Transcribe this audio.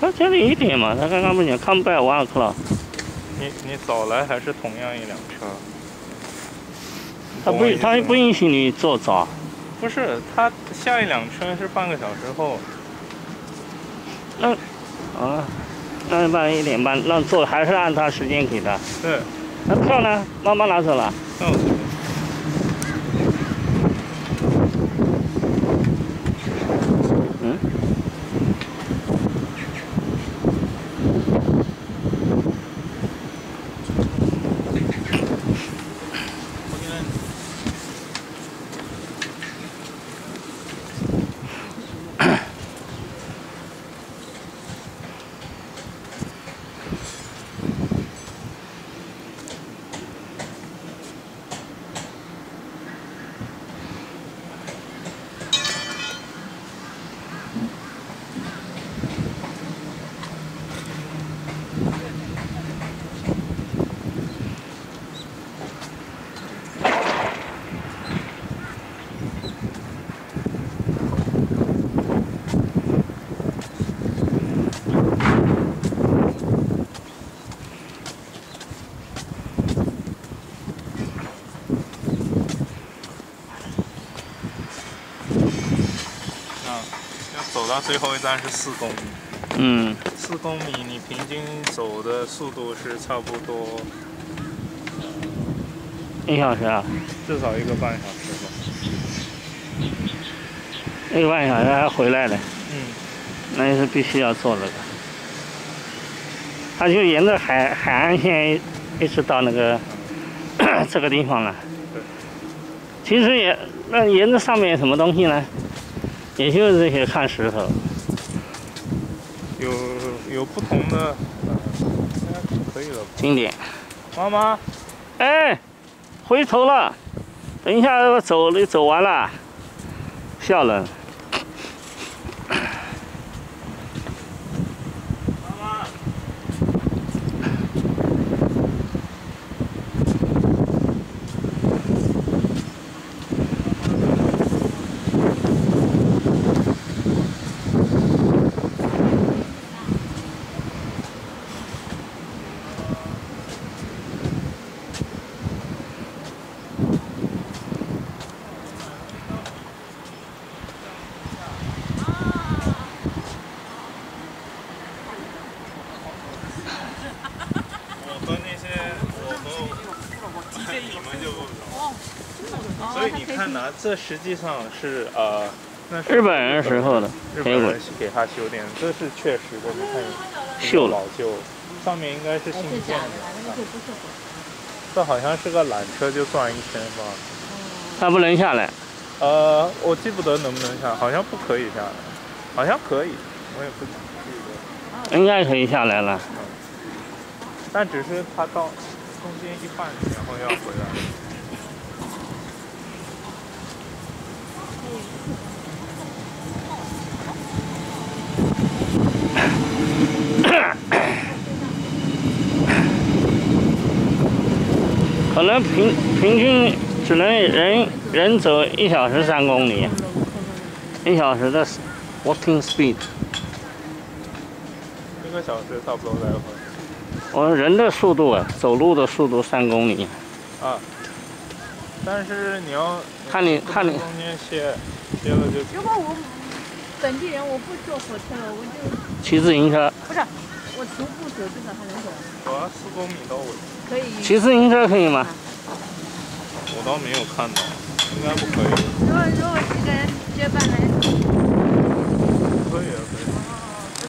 他这里一点嘛，他刚刚不讲 come back 1 o'clock。 你早来还是同样一辆车？ 他不允许你做早。 不是，他下一辆车是半个小时后。 那半1点半，那做还是按他时间给的。 对。 那票呢？妈妈拿走了。 走到最后一站是4公里。4公里你平均走的速度是差不多 1小时啊？ 至少1个半小时吧。 1个半小时还回来了。那也是必须要做这个。他就沿着海岸线一直到那个这个地方了。其实沿着上面有什么东西呢？也就是这些看石头。 有不同的，应该可以了吧？ 景点。 妈妈， 哎，回头了，等一下走完了，笑人。 所以你看呐，这实际上是那是日本人时候的， 日本人给他修电，这是确实的，你看锈老旧，上面应该是新建的。这好像是个缆车，就转1圈吧。 他不能下来。 我记不得能不能下，好像不可以下来，好像可以，我也不记得。 应该可以下来了。 但只是他到中间一半，然后要回来。 可能平均只能人走1小时3公里，1小时的 walking speed。 1个小时差不多来回。 我人的速度啊，走路的速度3公里。 但是你要看你中间歇了就。 如果我本地人，我不坐火车了，我就骑自行车。 不是，我徒步走至少还能走。 走啊，4公里到我。 可以。 骑自行车可以吗？ 我倒没有看到，应该不可以。 如果几个人结伴来。 可以啊，可以。